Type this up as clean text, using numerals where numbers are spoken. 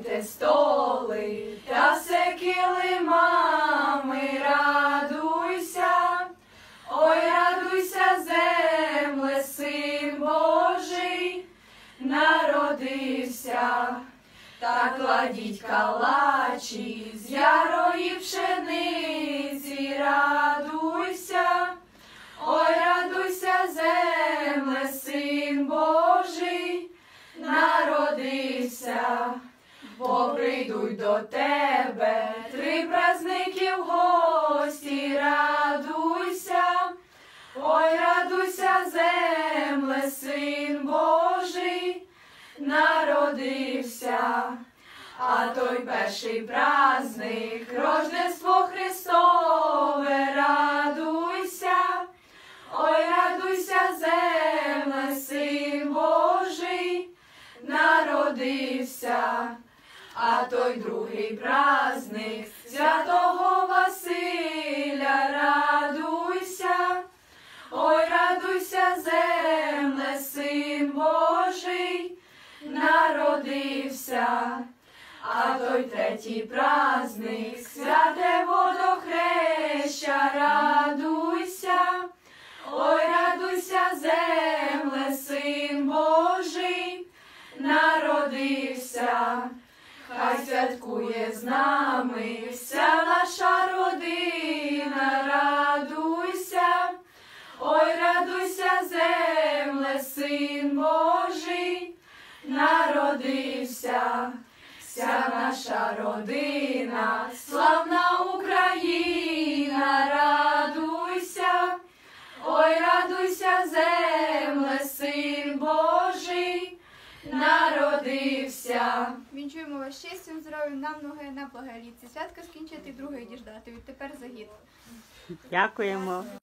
Накривайте столи та все килимами, радуйся, ой, радуйся, земле, Син Божий народився. Та кладіть калачі з ярої пшениці, радуйся, ой, радуйся, земле, Син Божий народився. Бо прийдуть до тебе 3 праздники в гості, радуйся, ой, радуйся, земле, Син Божий народився. А той перший праздник, Рождество Христове, радуйся, ой, радуйся, земле, Син Божий народився. А той другий праздник, Святого Василя, радуйся, ой, радуйся, земле, Син Божий народився. А той третій праздник, святе водохреща, радуйся, ой, радуйся, земле, Син Божий народився. Хай святкує з нами вся наша родина, радуйся, ой, радуйся, земле, Син Божий народився. Вся наша родина, славна Україна, радуйся, ой, радуйся, земле, Син Божий народився. Вінчуємо вас щастям, здоров'ям, нам ноги на благолітці. Святка скінчити, друге діждати. Відтепер загід. Дякуємо.